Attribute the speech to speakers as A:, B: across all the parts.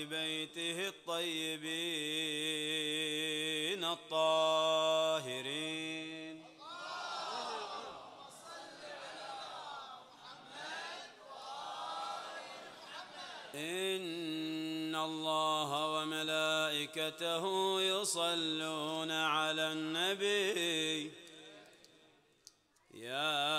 A: بيته الطيبين الطاهرين.
B: اللهم صل على محمد وآل محمد.
A: إن الله وملائكته يصلون على النبي يا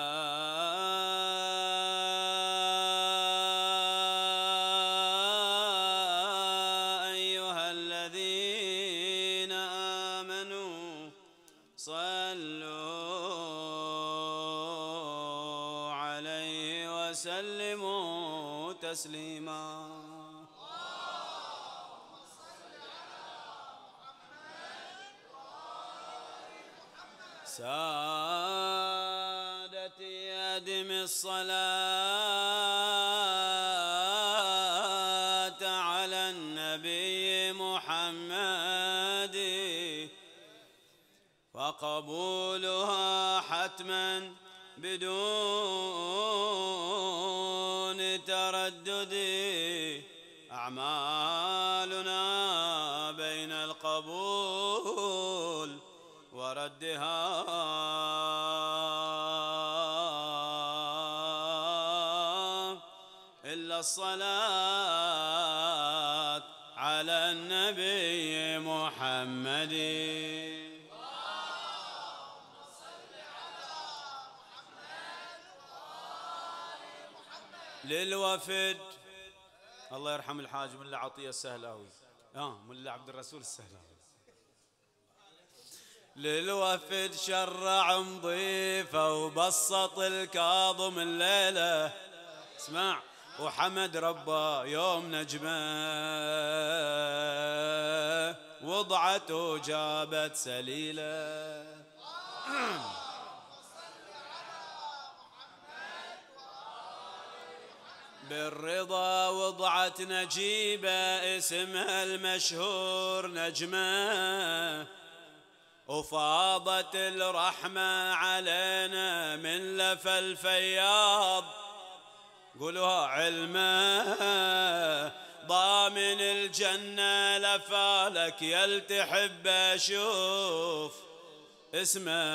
A: أيها الذين آمنوا صلوا عليه وسلموا تسليما. سادتي أدم الصلاة على النبي محمد فقبولها حتما بدون تردد. أعمالنا بين القبول وردها إلا الصلاة على النبي محمد.
B: اللهم صل على محمد وآل محمد.
A: للوفد الله يرحم الحاج ملا عطية السهلاوي ملا عبد الرسول السهلاوي. للوفد شرع مضيفه وبسط الكاظم الليلة اسمع وحمد ربه يوم نجمه وضعته جابت سليلة. بالرضا وضعت نجيبة اسمها المشهور نجمة وفاضت الرحمة علينا من لفى الفياض قولوها علمه ضامن الجنة لفالك يلتحب أشوف اسمه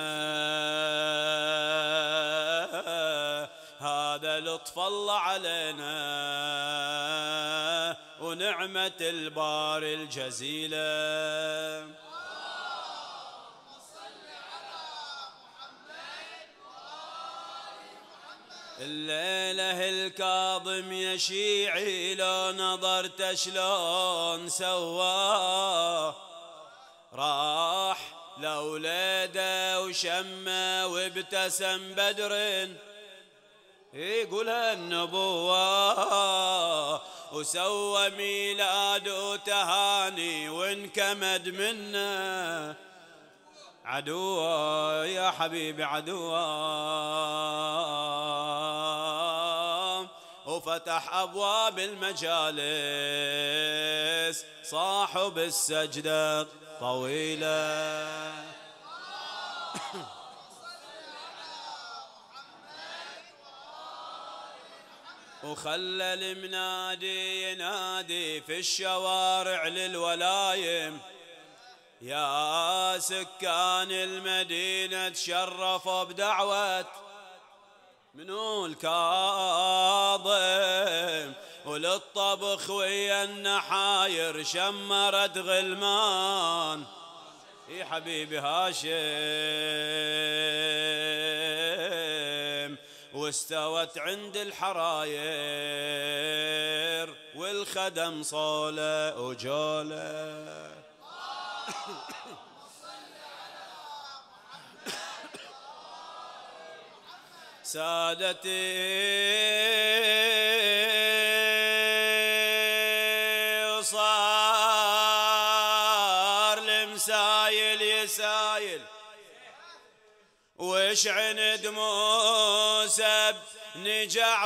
A: هذا لطف الله علينا ونعمة الباري الجزيلة. الليلة الكاظم يا شيعي لو نظرت شلون سواه راح لولاده وشمه وابتسم بدر يقولها النبوة وسوى ميلاد وتهاني وانكمد منه عدوه يا حبيبي عدوه وفتح أبواب المجالس صاحب السجدة طويلة. وخلى المنادي ينادي في الشوارع للولايم يا سكان المدينة تشرفوا بدعوة منو الكاظم وللطبخ ويا النحاير شمرت غلمان يا حبيبي هاشم واستوت عند الحراير والخدم صولة وجولة. سادتي صار المسايل يسايل وش عند موسى بن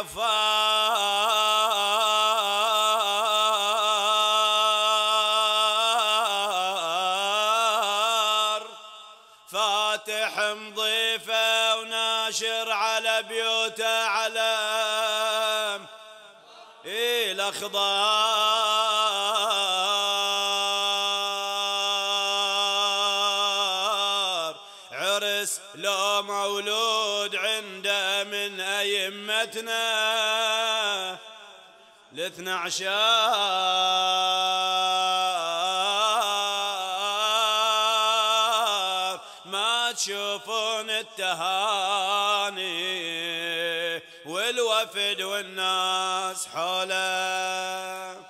A: جعفر فاتح مضيفه وناشر على بيوته علم الاخضر الاثنى عشر ما تشوفون التهاني والوفد والناس حوله.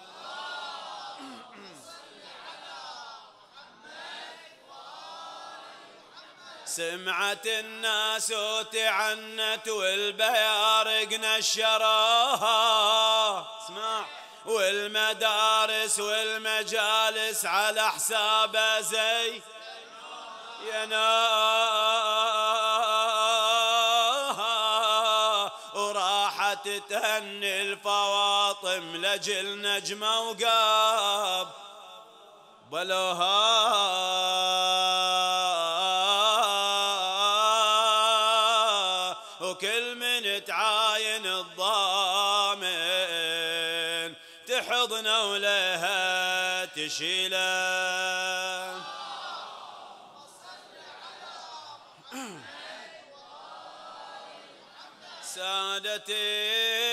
A: سمعت الناس وتعنت والبيارق نشروها، اسمع، والمدارس والمجالس على حسابه زي يناها، وراحت تهني الفواطم لجل نجمه وقاب بلوها، وكل من تعاين الضامن تحضنه ولها تشيله. سادتي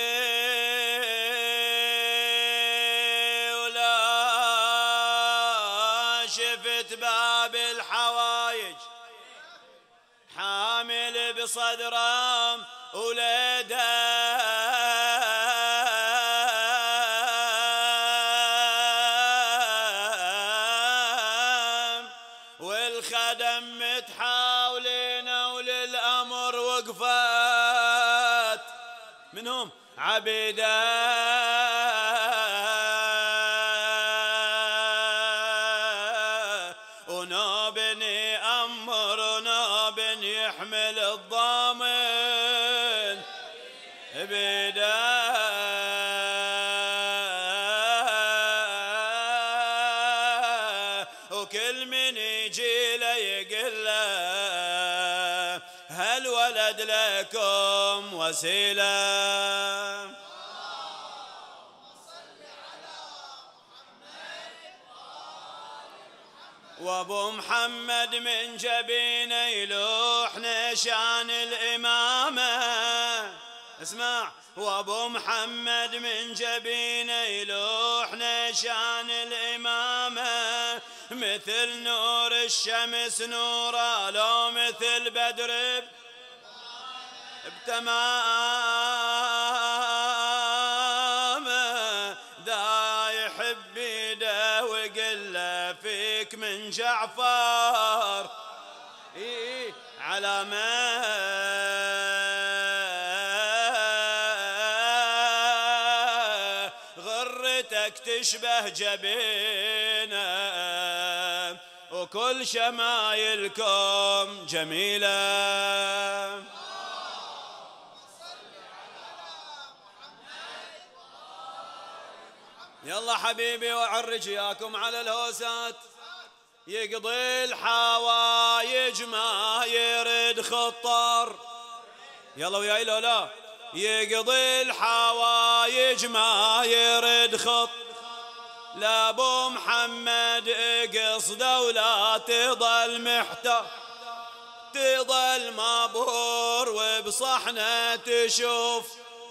A: ولا شفت باب الحوايج حامل بصدره ولده، والخدم متحاولين وللأمر وقفت منهم عبيده، ونوب يأمر ونوب يحمل الضامن بيده، وكل من يجي له يقول له هالولد لكم وسيله. وابو محمد من جبينه يلوح نشان الامامه، اسمع، وابو محمد من جبينه يلوح نشان الامامه، مثل نور الشمس نوره لو مثل بدر بتمامه، دا يحب بيده وقله فيك من جعفر على ما غرتك تشبه جبينه، وكل شمايلكم جميله. يلا حبيبي وعرج ياكم على الهوسات، يقضي الحوايج ما يرد خطر، يلا وياي لولا، يقضي الحوايج ما يرد خط، لا ابو محمد قصده ولا تظل محتار، تظل مابور وبصحنه تشوف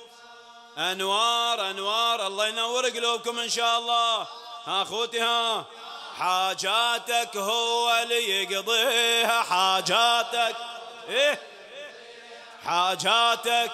A: انوار انوار. الله ينور قلوبكم ان شاء الله. ها اخوتي ها، حاجاتك هو اللي يقضيها، حاجاتك ايه حاجاتك.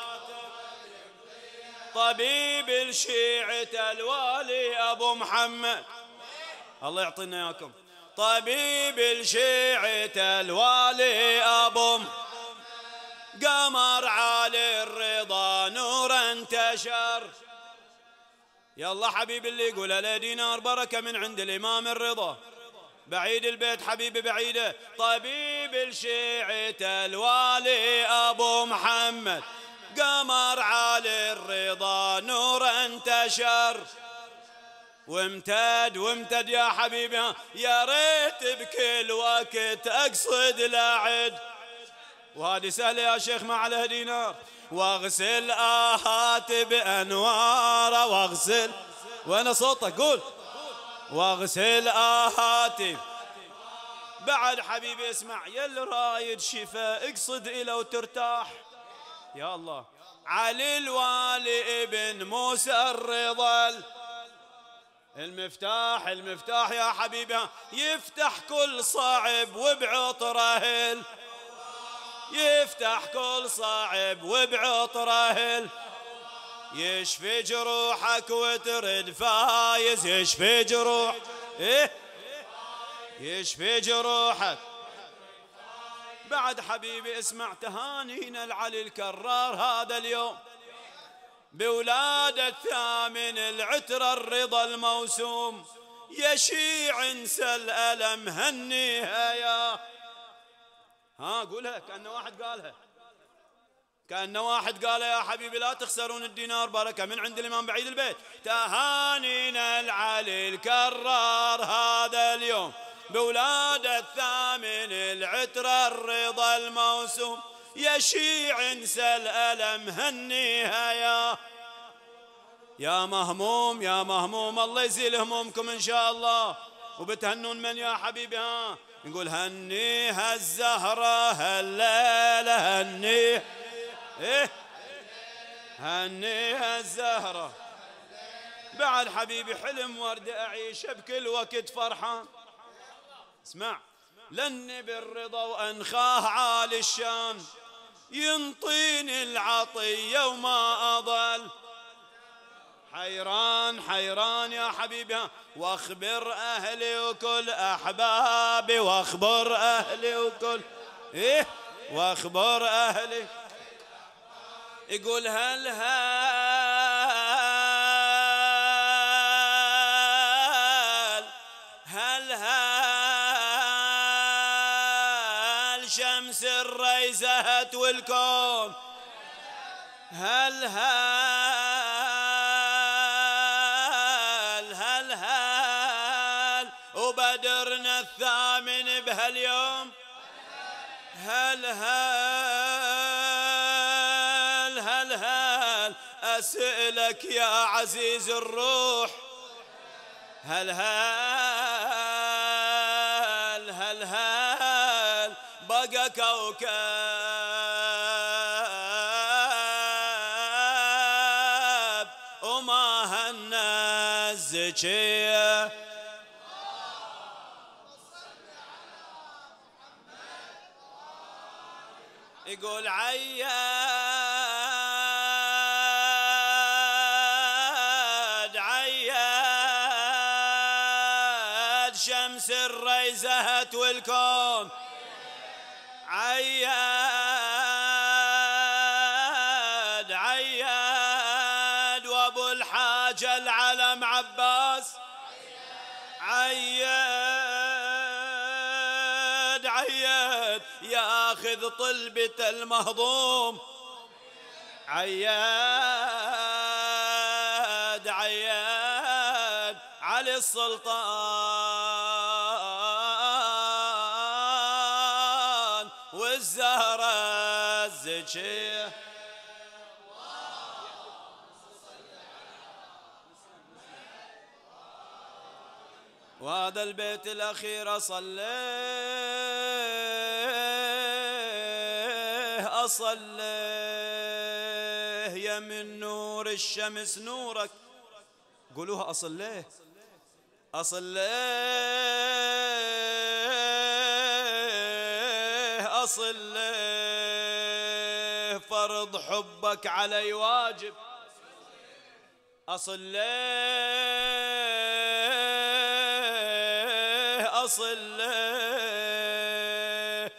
A: طبيب الشيعة الوالي ابو محمد، الله يعطينا اياكم. طبيب الشيعة الوالي ابو قمر عالي الرضا نور انتشر. يلا حبيبي اللي يقول له دينار بركة من عند الإمام الرضا، بعيد البيت حبيبي بعيده. طبيب الشيعة الوالي أبو محمد قمر عالي الرضا نور انتشر، وامتد وامتد يا حبيبي، يا ريت بكل وقت أقصد لعد، وهذه سهلة يا شيخ ما عليها دينار. واغسل آهات بأنواره، واغسل، وين صوتك قول، واغسل آهاتي. بعد حبيبي اسمع، يا اللي رايد شفاء اقصد إلى وترتاح. يا الله، علي الوالي ابن موسى الرضا المفتاح المفتاح يا حبيبي يفتح كل صعب وبعطره، يفتح كل صعب وبعطره، يشفي جروحك وترد فايز، يشفي جروح إيه يشفي جروحك. بعد حبيبي اسمع تهانينا العلي الكرار هذا اليوم بولادة ثامن العترة الرضا الموسوم، يشيع انسى الألم هنيها يا قولها كأنه واحد قالها، كأنه واحد قال يا حبيبي لا تخسرون الدينار بركة من عند الإمام بعيد البيت. تهانينا العلي الكرار هذا اليوم بولادة ثامن العترة الرضا الموسوم، يشيع انسى الألم هنيها يا مهموم يا مهموم، الله يزيل همومكم إن شاء الله. وبتهنون من يا حبيبي؟ نقول هنيها الزهرة هالليلة، هنيها هنيها الزهرة. بعد حبيبي حلم ورد أعيش بكل وقت فرحان، اسمع لن بالرضا وأنخاه عالي الشان، ينطيني العطية وما أضل حيران حيران يا حبيبي. واخبر أهلي وكل أحبابي، واخبر أهلي وكل واخبر أهلي. يقول هل شمس الريزهت والكون، هل وبدرنا الثامن بهاليوم، هل أسألك يا عزيز الروح، هل بقى كوكب وما هنا الزكية. يقول عياد شمس الريزهت والكون، عياد وابو الحاجة العلم عباس، عياد ياخذ طلبة المهضوم، عياد علي السلطان والزهرة الزكية. وهذا البيت الأخير أصليه يا من نور الشمس نورك، قولوها أصليه أصليه فرض حبك علي واجب، أصليه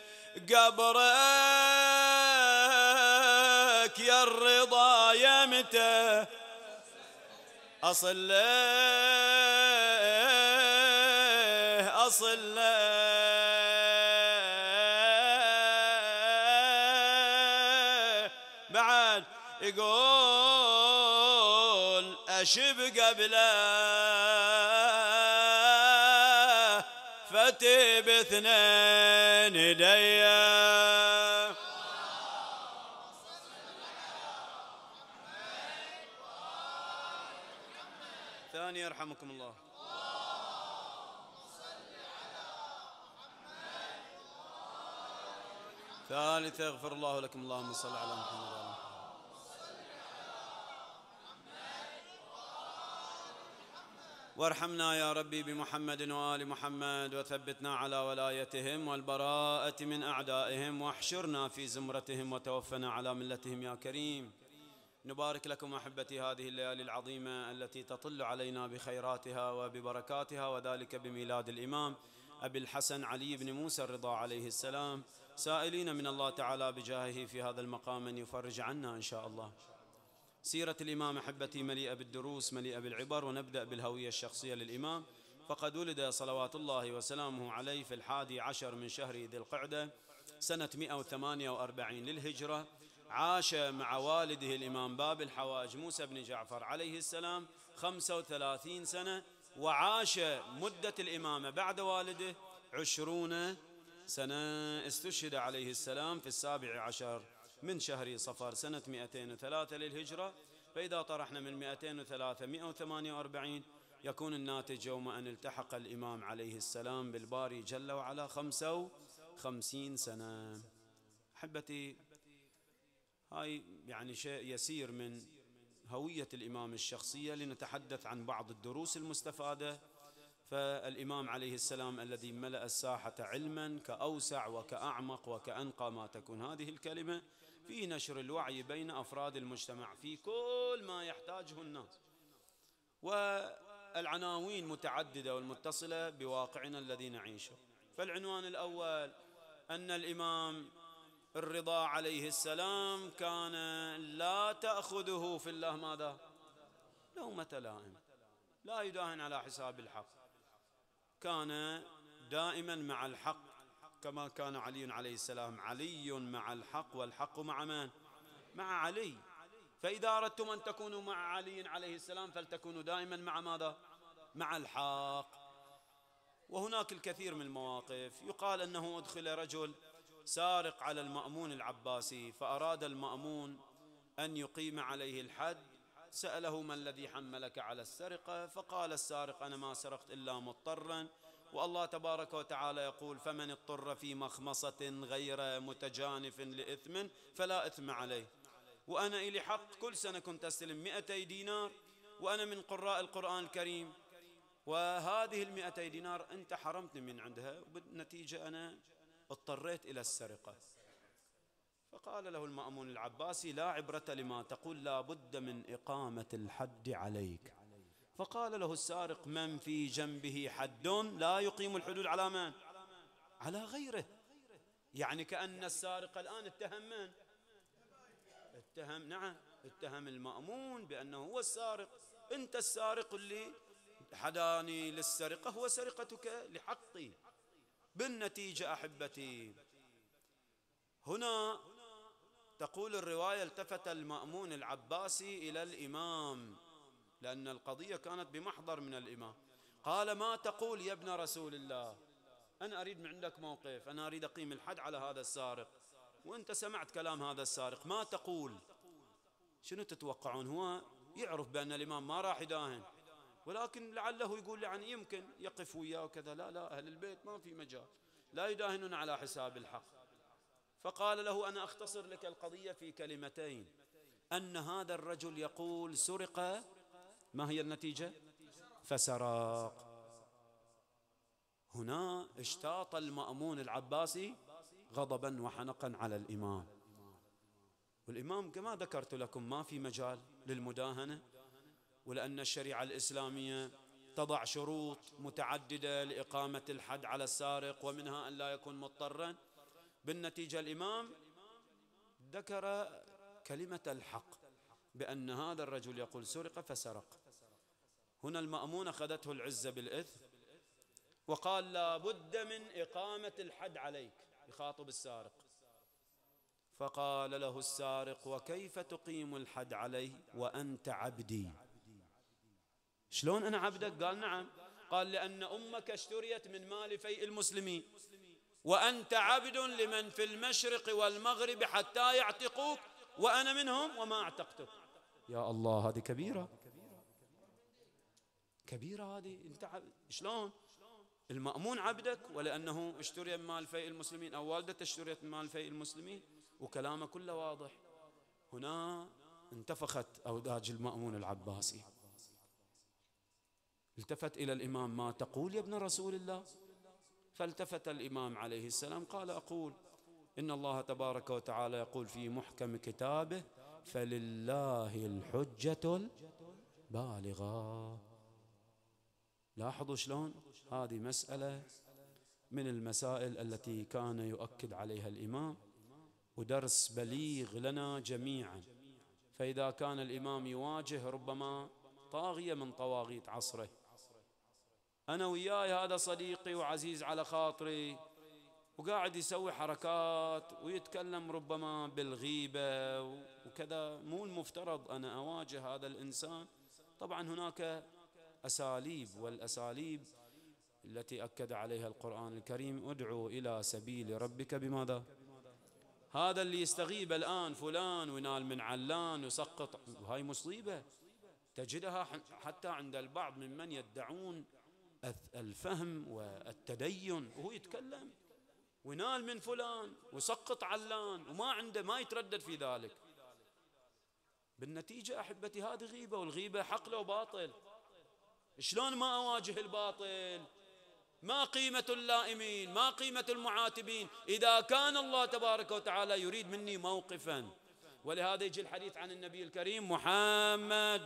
A: قبرك يا الرضا يا متى، بعد يقول أشب قبله فتي باثنين يديا. ثاني يرحمكم الله. ثالث يغفر الله لكم، اللهم صل على محمد. وارحمنا يا ربي بمحمد وآل محمد، وثبتنا على ولايتهم والبراءة من أعدائهم، واحشرنا في زمرتهم وتوفنا على ملتهم يا كريم. نبارك لكم أحبتي هذه الليالي العظيمة التي تطل علينا بخيراتها وببركاتها، وذلك بميلاد الإمام أبي الحسن علي بن موسى الرضا عليه السلام، سائلين من الله تعالى بجاهه في هذا المقام أن يفرج عنا إن شاء الله. سيرة الإمام أحبتي مليئة بالدروس مليئة بالعبر، ونبدأ بالهوية الشخصية للإمام. فقد ولد صلوات الله وسلامه عليه في 11 من شهر ذي القعدة سنة 148 للهجرة. عاش مع والده الإمام باب الحوائج موسى بن جعفر عليه السلام 35 سنة، وعاش مدة الإمامة بعد والده 20 سنة. استشهد عليه السلام في 17 من شهر صفر سنة 203 للهجرة. فإذا طرحنا من 203 148 يكون الناتج يوم أن التحق الإمام عليه السلام بالباري جل وعلا 55 سنة. أحبتي، هاي يعني شيء يسير من هوية الإمام الشخصية، لنتحدث عن بعض الدروس المستفادة. فالإمام عليه السلام الذي ملأ الساحة علما كأوسع وكأعمق وكأنقى ما تكون هذه الكلمة في نشر الوعي بين أفراد المجتمع في كل ما يحتاجه الناس، والعناوين متعددة والمتصلة بواقعنا الذي نعيشه. فالعنوان الأول أن الإمام الرضا عليه السلام كان لا تأخذه في الله ماذا؟ لومة لائم، لا يداهن على حساب الحق، كان دائما مع الحق، كما كان علي عليه السلام. علي مع الحق، والحق مع من؟ مع علي. فإذا أردتم أن تكونوا مع علي عليه السلام فلتكونوا دائما مع ماذا؟ مع الحق. وهناك الكثير من المواقف. يقال أنه أدخل رجل سارق على المأمون العباسي، فأراد المأمون أن يقيم عليه الحد، سأله: ما الذي حملك على السرقة؟ فقال السارق: أنا ما سرقت إلا مضطرا، والله تبارك وتعالى يقول: فمن اضطر في مخمصة غير متجانف لإثم فلا إثم عليه. وأنا إلي حق، كل سنة كنت أستلم 200 دينار، وأنا من قراء القرآن الكريم، وهذه 200 دينار أنت حرمتني من عندها، وبالنتيجة أنا اضطريت إلى السرقة. فقال له المأمون العباسي: لا عبرة لما تقول، لا بد من إقامة الحد عليك. فقال له السارق: من في جنبه حد لا يقيم الحدود على من؟ على غيره. يعني كأن السارق الآن اتهم من؟ اتهم المأمون بأنه هو السارق. أنت السارق اللي حداني للسرقة، هو سرقتك لحقي. بالنتيجة أحبتي، هنا تقول الرواية: التفت المأمون العباسي إلى الإمام، لأن القضية كانت بمحضر من الإمام. قال: ما تقول يا ابن رسول الله؟ أنا أريد من عندك موقف، أنا أريد أقيم الحد على هذا السارق، وأنت سمعت كلام هذا السارق، ما تقول؟ شنو تتوقعون؟ هو يعرف بأن الإمام ما راح يداهن، ولكن لعله يقول يعني يمكن يقف وياه وكذا. لا، أهل البيت ما في مجال، لا يداهنون على حساب الحق. فقال له: أنا أختصر لك القضية في كلمتين، أن هذا الرجل يقول سرق، ما هي النتيجة؟ فسرق. هنا اشتاط المأمون العباسي غضبا وحنقا على الإمام، والإمام كما ذكرت لكم ما في مجال للمداهنة، ولأن الشريعة الإسلامية تضع شروط متعددة لإقامة الحد على السارق، ومنها أن لا يكون مضطرا. بالنتيجة الإمام ذكر كلمة الحق بأن هذا الرجل يقول سرق فسرق. هنا المأمون أخذته العزة بالإثم، وقال: لا بد من إقامة الحد عليك، يخاطب السارق. فقال له السارق: وكيف تقيم الحد علي وأنت عبدي؟ شلون أنا عبدك؟ قال: نعم. قال: لأن أمك اشتريت من مال فيء المسلمين، وأنت عبد لمن في المشرق والمغرب حتى يعتقوك، وأنا منهم وما اعتقتك. يا الله، هذه كبيرة كبيرة هذه. أنت شلون؟ المأمون عبدك، ولأنه اشتري من مال فيء المسلمين، أو والدته اشتريت من مال فيء المسلمين، وكلامه كله واضح. هنا انتفخت أوداج المأمون العباسي،
C: التفت إلى الإمام: ما تقول يا ابن رسول الله؟ فالتفت الإمام عليه السلام قال: أقول إن الله تبارك وتعالى يقول في محكم كتابه: فلله الحجة البالغة. لاحظوا شلون هذه مسألة من المسائل التي كان يؤكد عليها الإمام، ودرس بليغ لنا جميعا. فإذا كان الإمام يواجه ربما طاغية من طواغيت عصره، أنا وياي هذا صديقي وعزيز على خاطري، وقاعد يسوي حركات ويتكلم ربما بالغيبة وكذا، مو المفترض أنا أواجه هذا الإنسان. طبعا هناك أساليب، والأساليب التي أكد عليها القرآن الكريم: ادعو إلى سبيل ربك بماذا؟ هذا اللي يستغيب الآن فلان وينال من علان ويسقط، وهاي مصيبة تجدها حتى عند البعض ممن يدعون الفهم والتدين، وهو يتكلم وينال من فلان ويسقط علان وما عنده، ما يتردد في ذلك. بالنتيجة أحبتي هذه غيبة، والغيبة حق لو باطل. شلون ما أواجه الباطل؟ ما قيمة اللائمين؟ ما قيمة المعاتبين إذا كان الله تبارك وتعالى يريد مني موقفا؟ ولهذا يجي الحديث عن النبي الكريم محمد: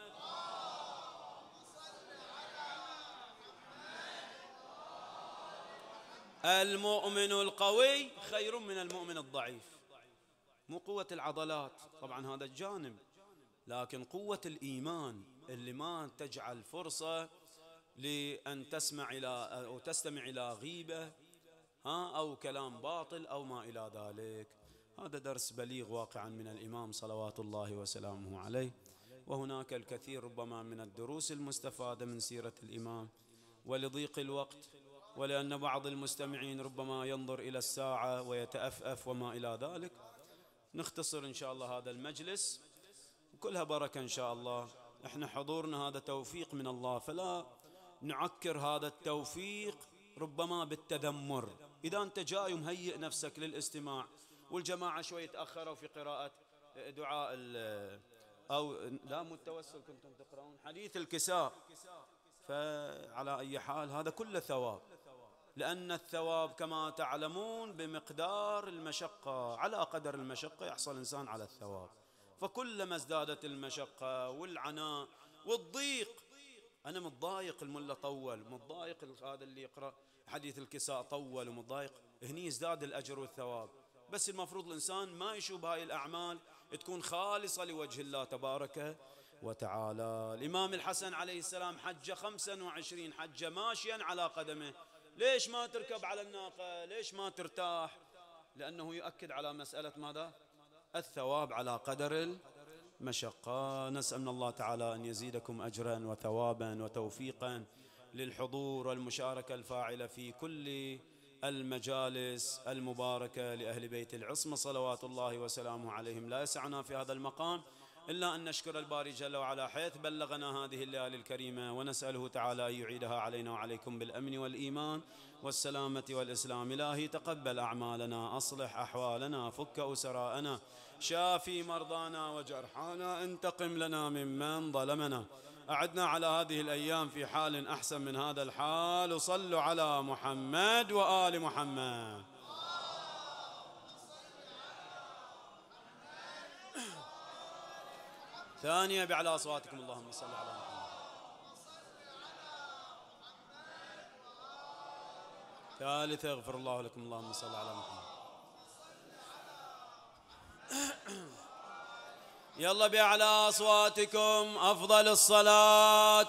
C: المؤمن القوي خير من المؤمن الضعيف. مو قوة العضلات، طبعا هذا الجانب، لكن قوة الإيمان اللي ما تجعل فرصة لأن تسمع إلى أو تستمع إلى غيبة أو كلام باطل أو ما إلى ذلك. هذا درس بليغ واقعا من الإمام صلوات الله وسلامه عليه. وهناك الكثير ربما من الدروس المستفادة من سيرة الإمام، ولضيق الوقت ولأن بعض المستمعين ربما ينظر إلى الساعة ويتأفأف وما إلى ذلك، نختصر إن شاء الله هذا المجلس، وكلها بركة إن شاء الله. إحنا حضورنا هذا توفيق من الله، فلا نعكر هذا التوفيق ربما بالتذمر. إذا أنت جاي ومهيئ نفسك للاستماع، والجماعة شوي تأخروا في قراءة دعاء أو لا متوسل كنتم تقرأون حديث الكساء، فعلى أي حال هذا كله ثواب، لأن الثواب كما تعلمون بمقدار المشقة، على قدر المشقة يحصل الإنسان على الثواب. فكلما ازدادت المشقة والعناء والضيق، أنا متضايق الملا طول، متضايق هذا اللي يقرأ حديث الكساء طول ومتضايق، هني يزداد الأجر والثواب. بس المفروض الإنسان ما يشوب هاي الأعمال، تكون خالصة لوجه الله تبارك وتعالى. الإمام الحسن عليه السلام حج 25 حجة ماشيا على قدمه. ليش ما تركب على الناقة؟ ليش ما ترتاح؟ لأنه يؤكد على مسألة ماذا؟ الثواب على قدر المشقة. نسأل من الله تعالى أن يزيدكم أجرا وثوابا وتوفيقا للحضور والمشاركة الفاعلة في كل المجالس المباركة لأهل بيت العصمة صلوات الله وسلامه عليهم. لا يسعنا في هذا المقام إلا أن نشكر الباري جل وعلا حيث بلغنا هذه الليالي الكريمة، ونسأله تعالى أن يعيدها علينا وعليكم بالأمن والإيمان والسلامة والإسلام. إلهي تقبل أعمالنا، أصلح أحوالنا، فك أسراءنا، شافي مرضانا وجرحانا، انتقم لنا ممن ظلمنا، أعدنا على هذه الأيام في حال أحسن من هذا الحال. وصلوا على محمد وآل محمد. ثانية بعلى أصواتكم: اللهم صل على محمد. ثالثة: اغفر الله لكم، اللهم صل على محمد. يلا بأعلى أصواتكم: أفضل الصلاة.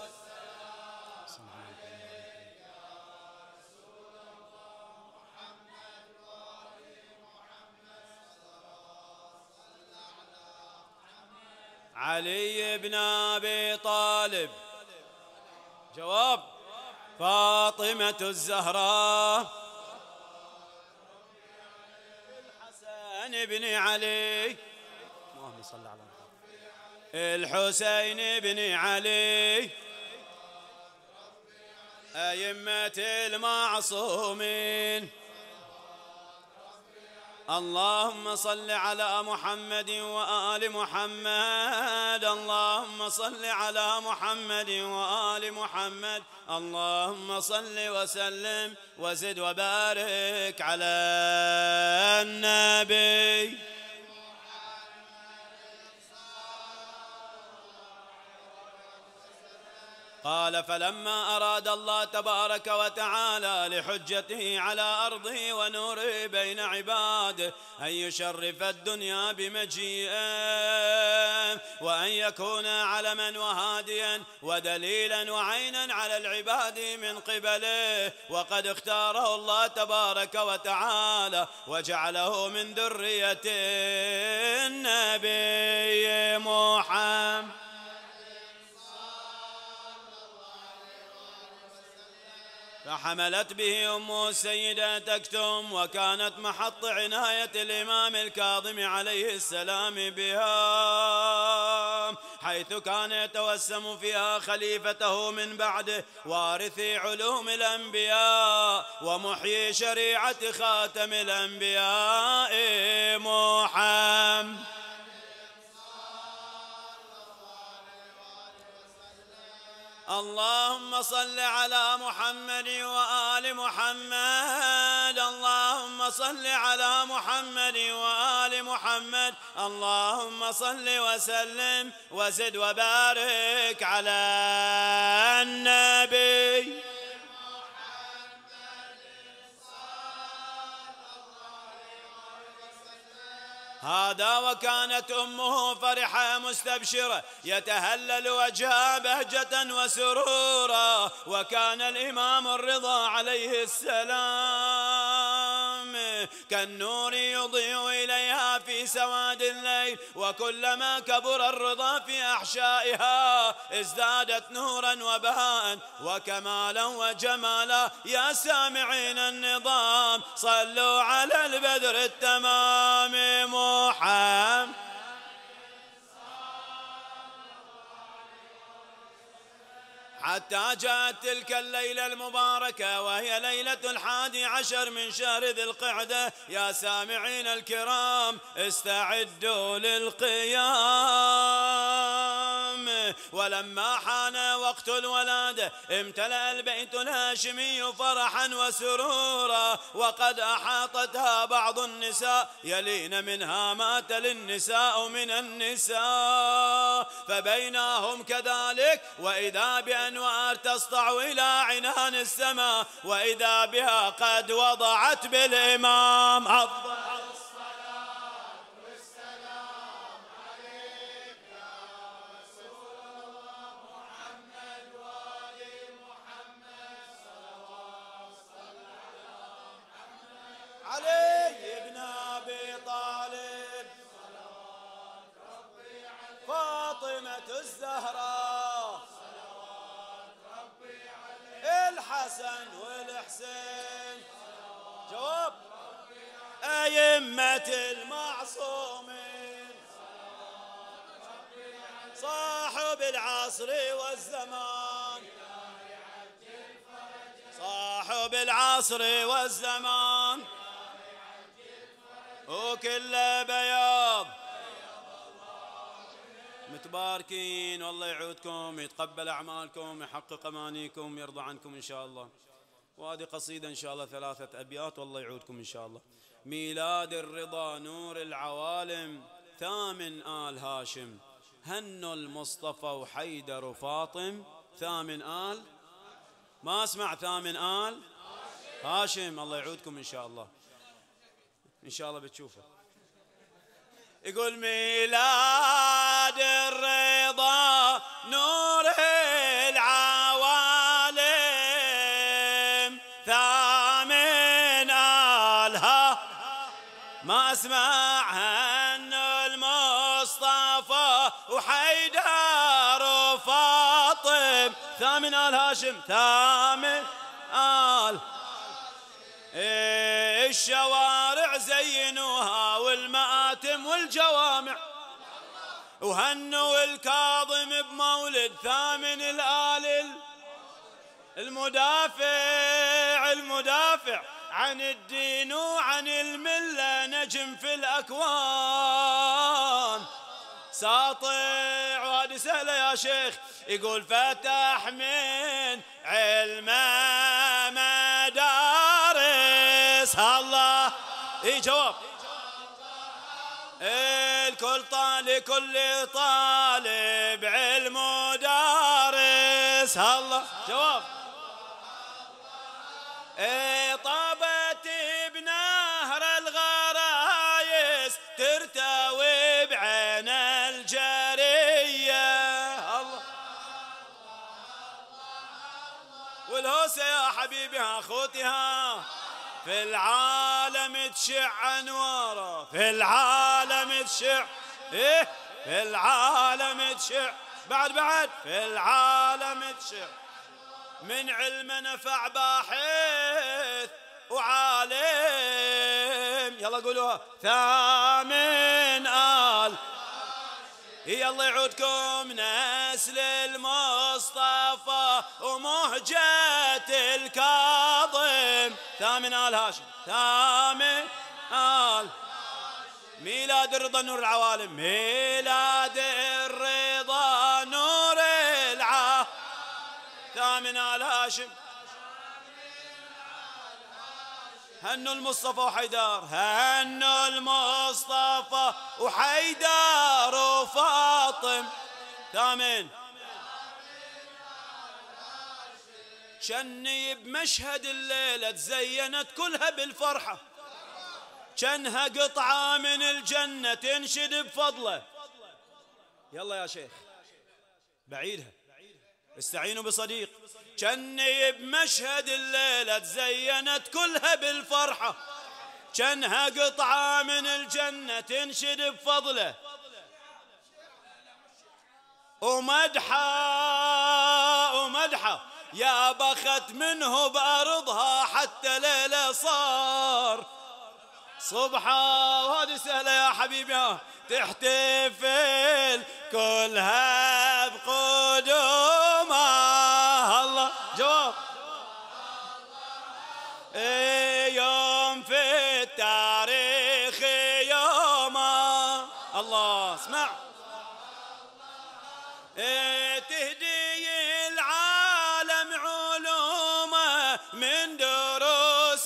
C: علي بن أبي طالب. جواب: فاطمة الزهراء. الحسن بن علي. اللهم صل على محمد. الحسين بن علي. أئمة المعصومين. اللهم صل على محمد وآل محمد. اللهم صل على محمد وآل محمد. اللهم صل وسلم وزد وبارك على النبي. قال فلما أراد الله تبارك وتعالى لحجته على أرضه ونوره بين عباده أن يشرف الدنيا بمجيئه وأن يكون علما وهاديا ودليلا وعينا على العباد من قبله، وقد اختاره الله تبارك وتعالى وجعله من ذرية النبي محمد. فحملت به أمه السيدة تكتم، وكانت محط عناية الإمام الكاظم عليه السلام بها، حيث كان يتوسم فيها خليفته من بعده وارثي علوم الأنبياء ومحيي شريعة خاتم الأنبياء محمد. اللهم صل على محمد وآل محمد. اللهم صل على محمد وآل محمد. اللهم صل وسلم وزد وبارك على النبي. هذا وكانت أمه فرحة مستبشرة يتهلل وجهها بهجة وسرورا، وكان الإمام الرضا عليه السلام كالنور يضيء إليها في سواد الليل، وكلما كبر الرضا في أحشائها ازدادت نورا وبهاء وكمالا وجمالا. يا سامعين النظام صلوا على البدر التمام محمد. حتى جاءت تلك الليلة المباركة وهي ليلة 11 من شهر ذي القعدة. يا سامعين الكرام استعدوا للقيام. ولما حان وقت الولادة امتلأ البيت الهاشمي فرحا وسرورا، وقد أحاطتها بعض النساء يلين منها ما تلي النساء من النساء، فبينهم كذلك وإذا بأنوار تسطع إلى عنان السماء، وإذا بها قد وضعت بالإمام أفضل علي بن أبي طالب صلوات ربي عليه، فاطمة الزهراء صلوات ربي عليه، الحسن والحسين جواب أئمة المعصومين صلوات ربي عليه، صاحب العصر والزمان صاحب العصر والزمان وكل بياض. متباركين والله يعودكم، يتقبل أعمالكم، يحقق أمانيكم، يرضى عنكم إن شاء الله. وهذه قصيدة إن شاء الله 3 أبيات والله يعودكم إن شاء الله. ميلاد الرضا نور العوالم 8 آل هاشم، هنوا المصطفى وحيدر وفاطم 8 آل، ما أسمع 8 آل هاشم. الله يعودكم إن شاء الله، إن شاء الله بتشوفه. يقول ميلاد الرضا نور العوالم 8 آلها، ما أسمع هن المصطفى وحيدر وفاطم 8 آل هاشم 8 آل. الشوارع زينوها والمآتم والجوامع، وهنوا الكاظم بمولد 8 الآل المدافع عن الدين وعن الملة نجم في الأكوان ساطع. وهذه سهلة يا شيخ. يقول فتح من علمه مدارس الله. اي جواب. الكل لكل طالب علم ودارس الله. جواب. طابت بنهر الغرايس ترتوي بعين الجرية الله. والهوسة يا حبيبي اخوتها في العالم تشع انواره. في العالم تشع. ايه في العالم تشع. بعد في العالم تشع. من علم نفع باحث وعالم. يلا قولوها. ثامن آل. يلا يعودكم نسل المصطفى ومهجة الكاظم. ثامن آل هاشم. ثامن آل. ميلاد الرضا نور العوالم. ميلاد الرضا نور العالم. ثامن آل هاشم. هنوا المصطفى وحيدار. هنوا المصطفى وحيدار وفاطم. ثامن. شني بمشهد الليلة تزينت كلها بالفرحة كانها قطعة من الجنة تنشد بفضله. يلا يا شيخ بعيدها. استعينوا بصديق. كاني بمشهد الليلة تزينت كلها بالفرحة كانها قطعة من الجنة تنشد بفضله. ومدحة يا بخت منه بأرضها حتى ليلة صار صبحة. وهذه سهلة يا حبيبي. تحتفل كلها بقدومها الله. جواب. يوم في التاريخ يوما الله. اسمع. تهدي العالم علومه من دروس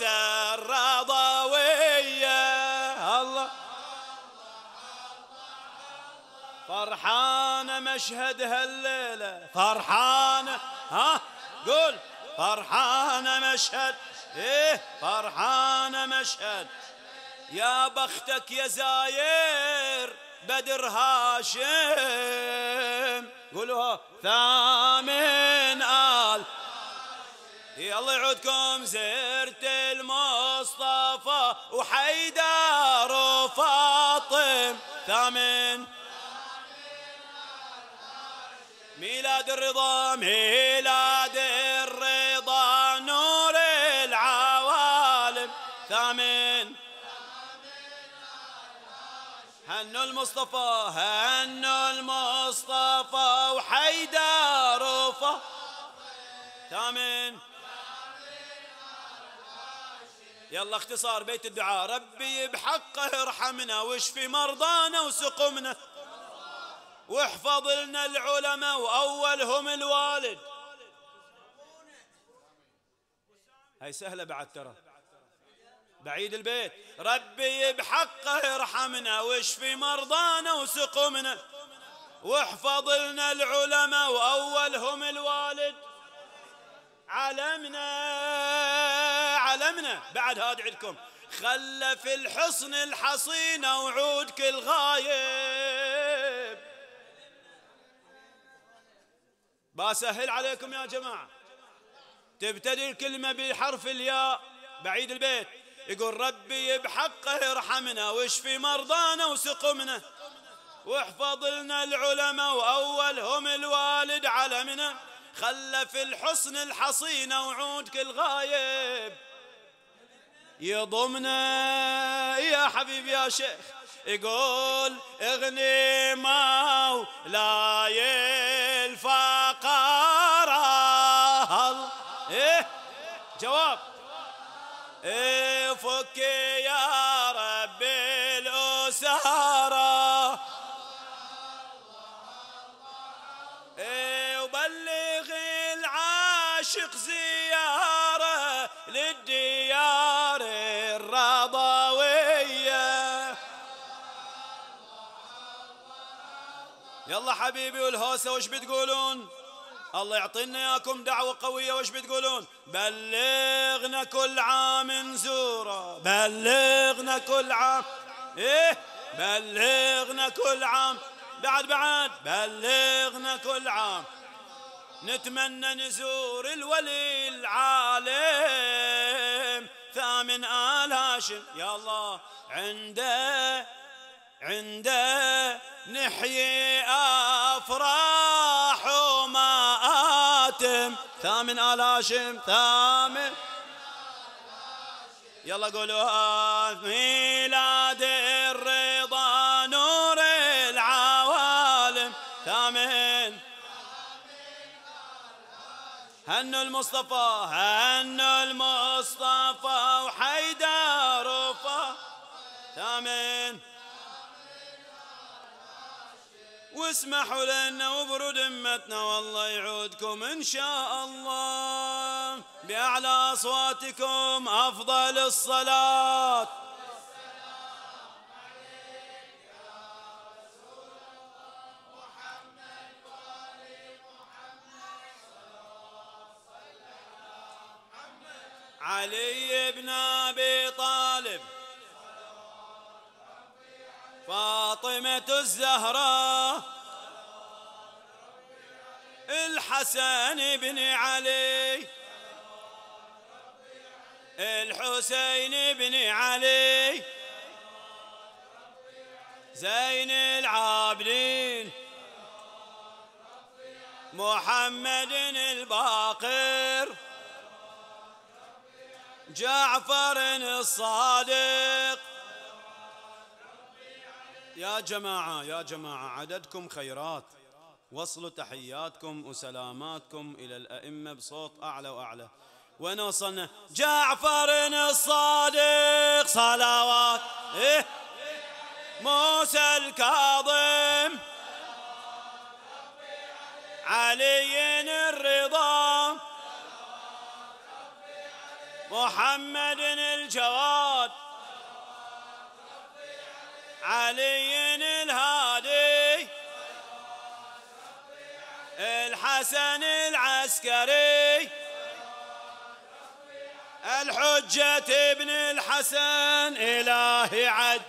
C: الرضوية الله. فرحانة مشهد هالليلة. فرحانة. ها قول. فرحانة مشهد. ايه فرحانة مشهد. يا بختك يا زاير بدر هاشم. قولوها. ثامن آل. يلا يعودكم زرت المصطفى وحيدار وفاطم. ثامن. ميلاد الرضا. ميلاد الرضا نور العوالم. ثامن. هنوا المصطفى. هنوا المصطفى وحيدار وفاطم. ثامن. يلا اختصار بيت الدعاء. ربي بحقه ارحمنا واشفي مرضانا وسقمنا واحفظ لنا العلماء وأولهم الوالد. هاي سهلة بعد ترى. بعيد البيت. ربي بحقه ارحمنا واشفي مرضانا وسقمنا واحفظ لنا العلماء وأولهم الوالد. علمنا بعد هاد عندكم. خلف الحصن الحصينة وعودك الغايب. بسهل عليكم يا جماعة. تبتدي الكلمة بحرف الياء. بعيد البيت. يقول ربي بحقه ارحمنا واشفي مرضانا وسقمنا واحفظ لنا العلماء وأولهم الوالد. علمنا خلف الحصن الحصينة وعودك الغايب. يضمنا يا حبيبي يا شيخ. يقول اغني مولاي الفقراء. ايه جواب. فكي يا رب الأسارة وبلغ العاشق زيارة للديار الرضوية. يلا حبيبي والهوسة وش بتقولون؟ الله يعطينا اياكم دعوة قوية. وش بتقولون؟ بلغنا كل عام نزوره، بلغنا كل عام، ايه بلغنا كل عام، بعد بلغنا كل عام، نتمنى نزور الولي العالم ثامن آل هاشم. يا الله عنده نحيي أفراح ومآتم. ثامن آل هاشم، ثامن. يلا قولوا ميلاد الرضا نور العوالم. ثامن هنوا المصطفى، هنوا المصطفى وحيدر وفا. ثامن واسمحوا لنا وبرود همتنا والله يعودكم إن شاء الله بأعلى أصواتكم أفضل الصلاة. علي بن أبي طالب، فاطمة الزهراء، الحسن بن علي، الحسين بن علي، زين العابدين، محمد الباقر، جعفر الصادق. يا جماعة عددكم خيرات، وصلوا تحياتكم وسلاماتكم إلى الأئمة بصوت أعلى وأعلى. وين وصلنا؟ جعفر الصادق صلوات، موسى الكاظم، علي الرضا، محمد الجواد، علي الهادي، الحسن العسكري، الحجة ابن الحسن إلهي عج،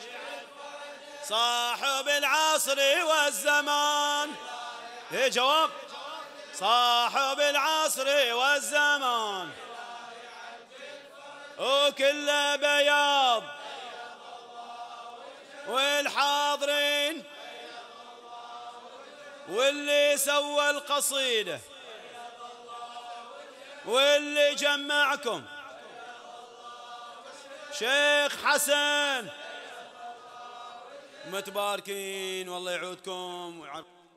C: صاحب العصر والزمان. ايه جواب؟ صاحب العصر والزمان وكله بياض، والحاضرين واللي سوى القصيدة واللي جمعكم شيخ حسن، متباركين والله يعودكم.